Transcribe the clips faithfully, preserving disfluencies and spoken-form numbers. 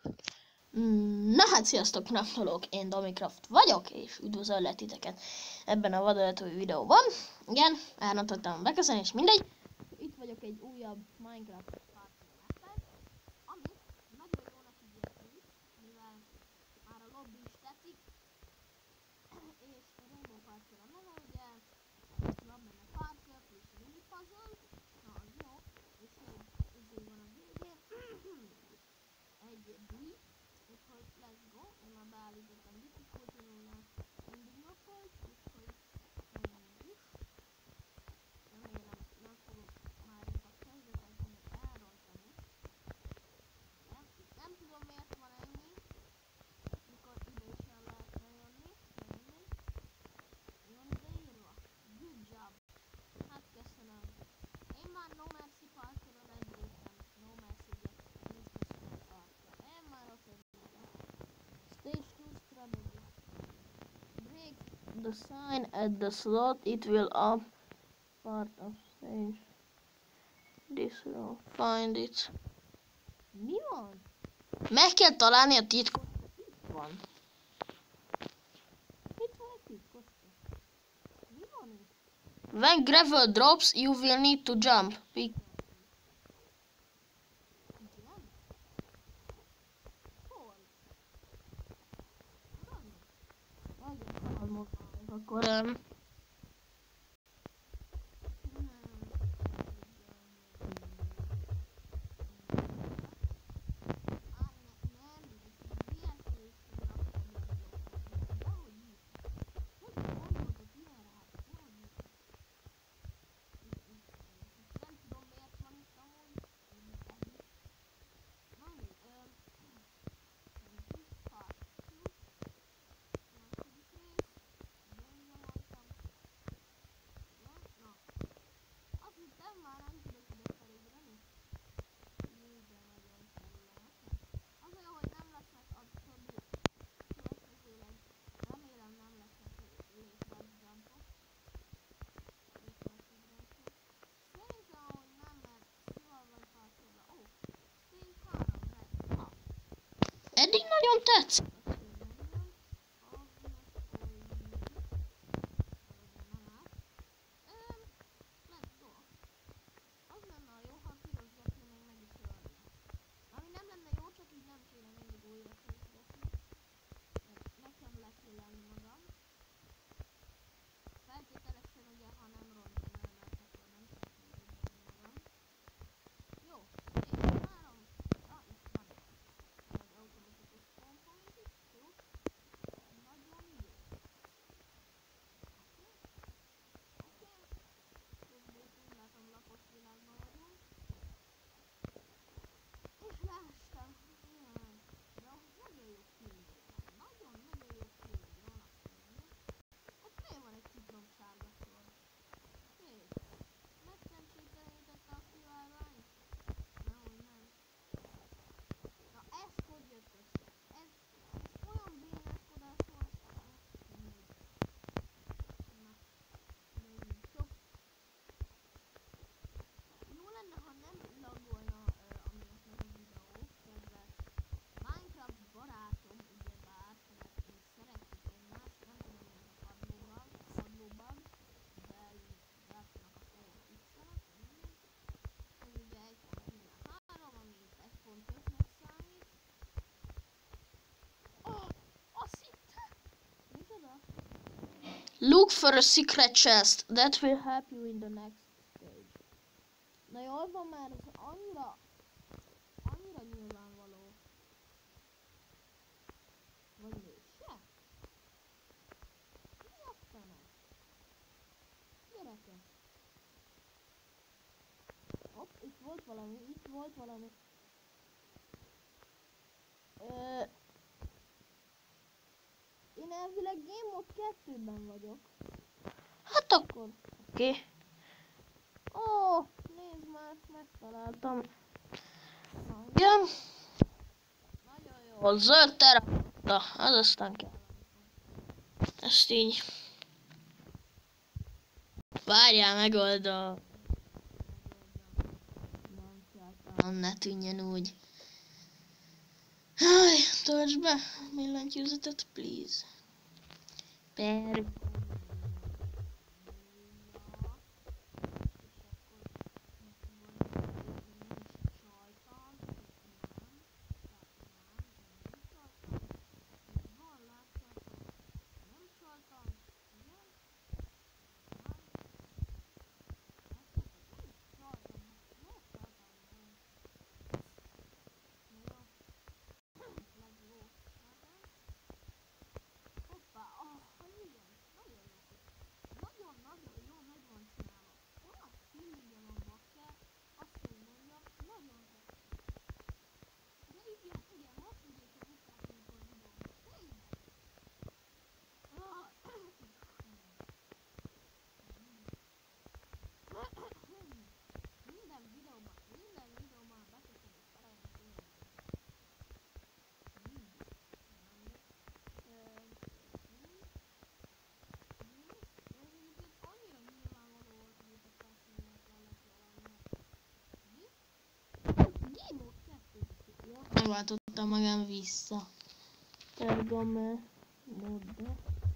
Na hát sziasztok, napnalók, én Domicraft vagyok, és üdvözöllek titeket ebben a vadonatúj videóban. Igen, elrontottam beköszönni, és mindegy. Itt vagyok egy újabb Minecraft party-mapben, amit nagyon jónak ígértünk, mivel már a lobby is tetszik, és a Rainbow Party a neve, ugye, van benne party és mini puzzle, na az jó, és egy izé van a végén, egy bui. Úgyhogy let's go, én már beállítottam difficulty-nál, mindig nappolt, úgyhogy menjünk is. Remélem nem fogom már itt a kezdeteknél elrontani. Nem, nem tudom miért van ennyi, mikor ide is el lehetne jönni, de mindegy. Jön ide írva, good job. Hát köszönöm. Én már No Mercy Parkoron egyébként, No Mercy-et nincs köszönöm tartja. Én már ott Stage two strategy. Break the sign at the slot. It will up part of stage. This will find it. Mi van? Meg kell találni a titkot. Itt van. Itt van egy titkot. Mi van itt? When gravel drops, you will need to jump. Pick. Akkor um, eddig nagyon tetsz. Look for a secret chest that will help you in the next stage. Na jól van, már ez annyira, annyira nyilvánvaló. Vagy mégse? Mi a fene? Gyerekek. Hopp, itt volt valami, itt volt valami. Ö... Én elvileg Game Mode kettőben vagyok. Hát akkor... Oké. Okay. Ó, oh, nézd már, megtaláltam. Igen. Nagyon jó. Zöld terrakotta, az aztán kell. Ezt így. Várjál, megoldom. Ne tűnjön úgy. Töltsd be billentyűzetet, please. Per... Megváltottam magam vissza. Tergame modde.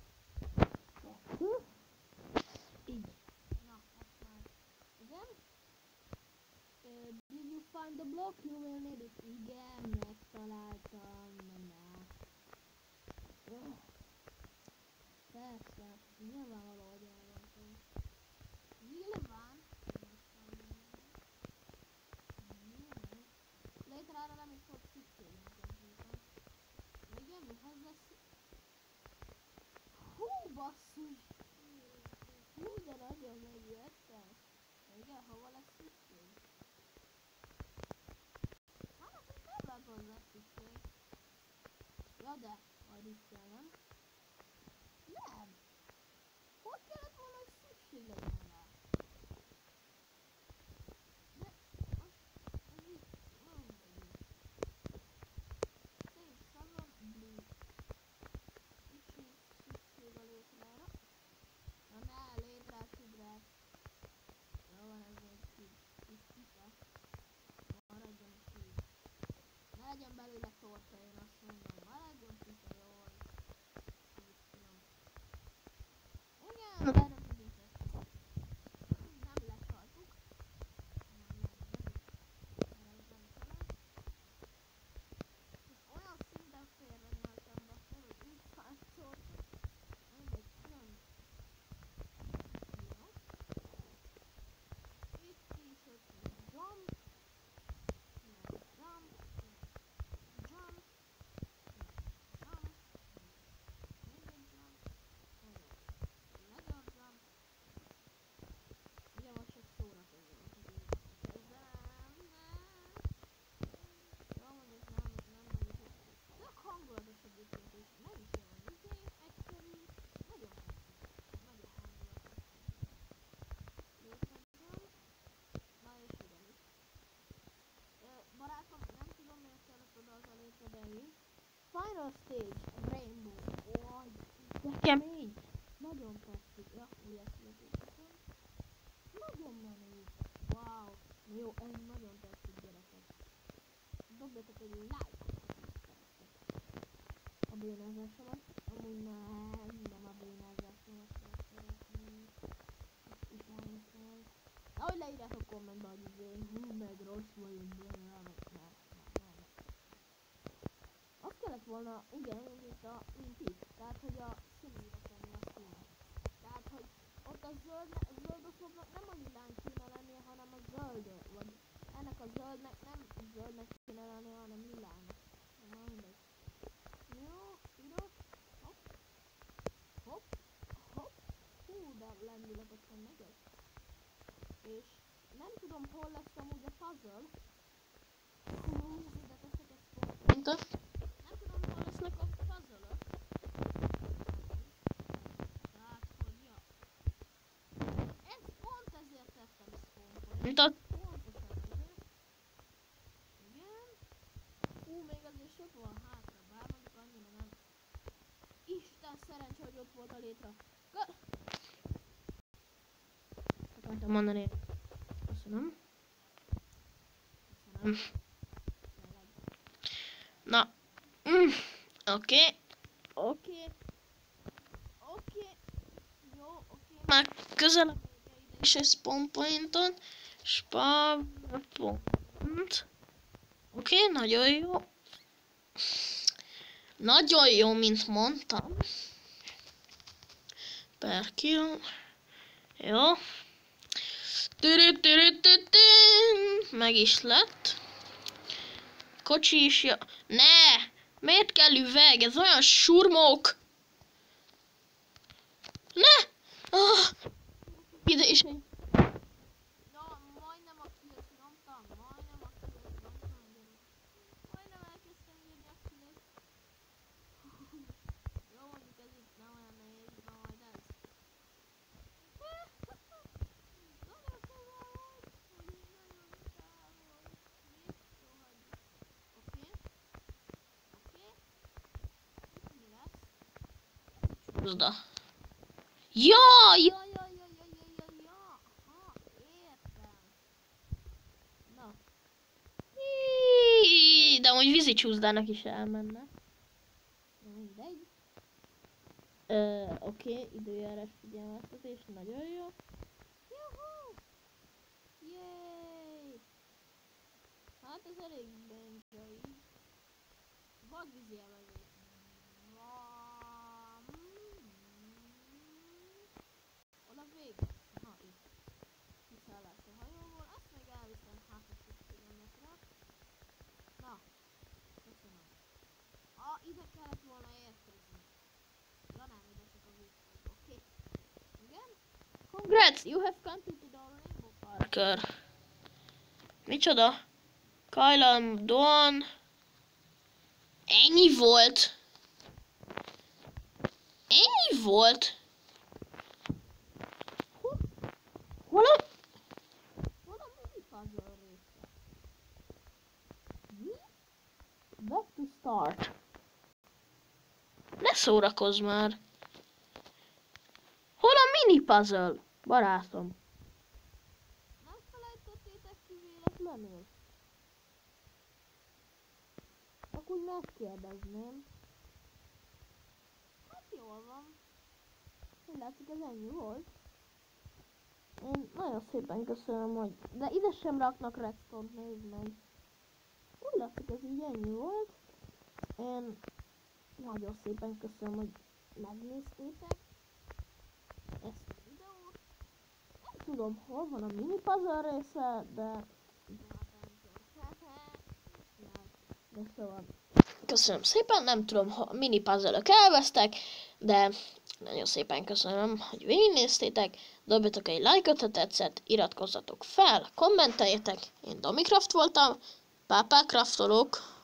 Így. Na, ezt már. Igen. Uh, did you find the block? You will need it. Igen, megtaláltam. Na. Uh. Persze. Nyilvánvaló, hogy elrontom. Nyilván. Létrára nem is volt szükségünk konkrétan. Igen, mihez lesz? Hú, basszus! Hú, de nagyon megjöttem. Igen, hova lesz szükség? Hát, akkor nem lehet hozzá szükség. Ja, de, majd itt kell, nem? Nem! Hogy kellett volna, hogy szükség legyen rá? De, az, az itt, nem vagyok. Stage seven, blue. Itt sincs szükség a létrára. Na ne, létrás hidrát. Jó van, ez egy kis, kis pipa. Maradjon is így. Ne legyen belőle torta, én azt mondom. Maradjon pipa, jó van. Így finom. Igen, erre figyeltek. Nem lecsaltuk. Nem, nem, nem. Erre az nem csalás. És olyan szinten félre nyeltem be, hogy úgy párcoltam. Mindegy, nem. Jó. Itt is ott jump. Jump. Jump. Jump. Jump. Még egy jump. Nagyon. Nagyon jump. Ugye most csak szórakozom, hogy így kezdem. Jó, mondjuk nem, nem mondjuk. Tök hangulatos egyébként, és meg is olyan izé, egyszerű. Nagyon tetszik. Nagyon hangulatos. Létezem. Na és ugyanis. Barátom, nem tudom miért kellett oda az a létre, de így. Final stage, rainbow. Oj, de kemény. Nagyon tetszik. Ja, ugye születésem. Nagyon menő. Wow. Jó, ez nagyon tetszik, gyerekek. Dobjatok egy like-ot, ha ezt szerettek. A bénázásomat. Amúgy nem, nem a bénázásomat kell szeretni. Ezt utálni kell. Ahogy leírjátok kommentben, hogy izé, hú, meg rossz vagyok, de nem, nem, nem, nem. Azt kellett volna, igen, mint a, mint itt. Tehát, hogy a színűre tenni a színet. Tehát, hogy ott a zöld, a zöld oszlopnak nem a lilán kéne lennie, hanem a zöld, vagy ennek a zöldnek nem zöldnek kéne lennie, hanem lilának. Na, mindegy. Jó, piros, hopp, hopp, hopp. Hú, de lendületesen megyek. És nem tudom, hol lesz amúgy a puzzle. Hú, ide teszek egy spotpontot. Nem tudom, hol lesznek a puzzle-ök. Tehát, hogy ja. Ez pont ezért tettem spotpontot. Pontosan ezért. Igen. Hú, még azért sok van hátra, bár mondjuk annyira nem. Isten szerencse, hogy ott volt a létre. Akartam mondani. Köszönöm. Köszönöm. Na, Mm. Oké. Oké. Oké. Jó, oké. Már közelebb ide is egy spawn pointon. Spawn point. Oké, okay, nagyon jó. Nagyon jó, mint mondtam. Per kill. Jó. Meg is lett. Kocsi is jó. Ne! Miért kell üveg? Ez olyan surmók. Ne! Ah! Ide is egy. Ja, majdnem a killet nyomtam. Majdnem a killet nyomtam. Majdnem elkezdtem írni a killet. Jó, mondjuk ez itt nem olyan nehéz, de majd ez. Nagyon közel volt. Nagyon közel volt. Mit? Jó, hagyjuk. Oké. Oké. Itt mi lesz? Csúszda. Ja, ja, ja, ja, ja, ja, ja, ja. Aha, értem. Na. Hí, de amúgy vízi csúszdának is elmenne. Na mindegy. Ö, oké, okay, időjárás figyelmeztetés, nagyon jó. Juhu! Yay! Hát ez elég benja így. Vadvízi emelvény. Oda vége. Aha, itt. Kiszállás a hajóból. Ezt még elviszem hát a tíz kilométerre. Na, köszönöm. Ah, ide kellett volna érkezni. Ja nem, ide csak a vízfolyó. Oké. Okay. Igen? Congrats! You have completed our Rainbow Parker. Micsoda? Kajlam, Don. Ennyi volt. Ennyi volt. Hol a... Hol a mini puzzle része? Mi? Back to start. Ne szórakozz már. Hol a mini puzzle, barátom? Nem felejtettétek ki véletlenül? Akkor megkérdezném. Hát jól van. Hogy látszik, ez ennyi volt. Én nagyon szépen köszönöm, hogy... De ide sem raknak redstone-t, nézd meg. Úgy látszik, ez így ennyi volt. Én nagyon szépen köszönöm, hogy megnéztétek ezt a videót. Nem tudom, hol van a mini puzzle része, de... De szóval... Köszönöm szépen, nem tudom, ha mini puzzle-ök elvesztek, de nagyon szépen köszönöm, hogy végignéztétek. Dobjatok egy lájkot, ha tetszett, iratkozzatok fel, kommenteljetek. Én Domicraft voltam, pápák craftolók.